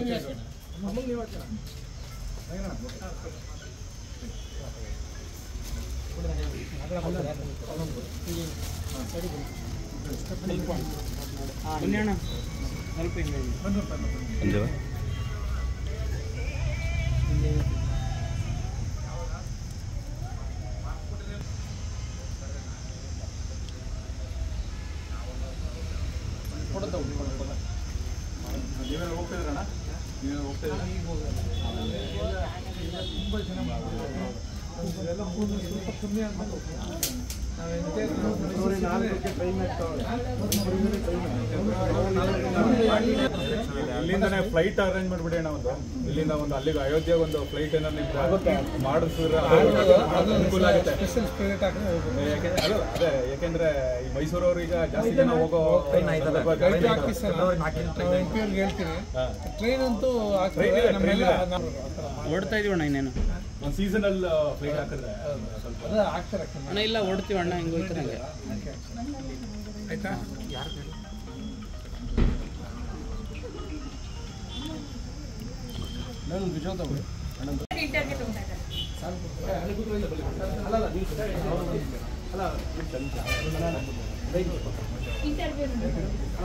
ನೀವೆಲ್ಲ ಹೋಗ್ತಿದ್ರಣ್ಣ ನೀವೆಲ್ಲ ಹೋಗ್ತಿದ್ದೀರಾ ತುಂಬ ಜನ ಇದೆಲ್ಲ ಸ್ವಲ್ಪ ಕಮ್ಮಿ ಆಗಬೇಕು ಇಲ್ಲಿಂದನೇ ಫ್ಲೈಟ್ ಅರೇಂಜ್ ಮಾಡಿಬಿಡಿ ಅಣ್ಣ ಒಂದು ಇಲ್ಲಿಂದ ಒಂದು ಅಲ್ಲಿಗೆ ಅಯೋಧ್ಯೆಗೆ ಒಂದು ಫ್ಲೈಟ್ ಏನಾದ್ರು ಮಾಡಿಸಿದ್ರೆ ಅನುಕೂಲ ಆಗುತ್ತೆ ಅದೇ ಯಾಕೆಂದ್ರೆ ಈ ಮೈಸೂರವ್ರು ಈಗ ಜಾಸ್ತಿ ಜನ ಹೋಗೋ ಹೇಳ್ತೀನಿ ಟ್ರೈನ್ ಅಂತೂ ಓಡ್ತಾ ಇದೀವಿ ಅಣ್ಣ ಇನ್ನೇನು ಒಂದು ಸೀಸನಲ್ ಫ್ಲೈಟ್ ಹಾಕಿದ್ರೆ ಸ್ವಲ್ಪ ಆಗ್ತಾರೆ ಅಣ್ಣ ಇಲ್ಲ ಓಡ್ತೀವಿ ಅಣ್ಣ ಹಿಂಗೆ ಹೋಗ್ತಾರೆ ಆಯ್ತಾ ನಾನು ವಿಜಯ ತಗೊಳ್ಳಿ ಅಲ್ಲ